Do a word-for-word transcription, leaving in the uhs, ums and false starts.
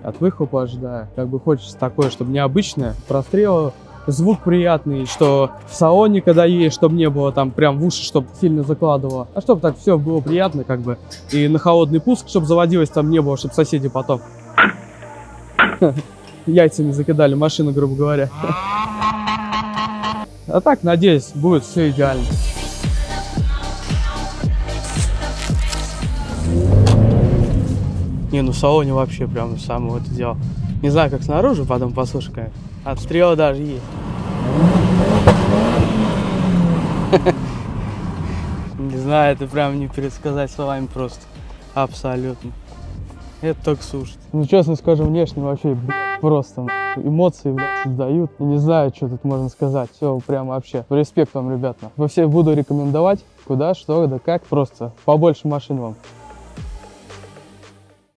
от выхлопа ожидаю. Как бы хочется такое, чтобы необычное, прострел, звук приятный, что в салоне, когда едешь, чтобы не было там прям в уши, чтобы сильно закладывало. А чтобы так все было приятно, как бы. И на холодный пуск, чтобы заводилось там не было, чтобы соседи потом яйцами закидали машину, грубо говоря. А так, надеюсь, будет все идеально. Не, ну в салоне вообще прям самое вот дело. Не знаю, как снаружи, потом послушай, как. Отстрелы даже есть. Не знаю, это прям не пересказать словами просто. Абсолютно. Это только слушать. Ну, честно скажу, внешне вообще, блядь, просто эмоции, блядь, создают. И не знаю, что тут можно сказать. Все, прям вообще. Респект вам, ребята. Во всех буду рекомендовать, куда, что, да как. Просто побольше машин вам.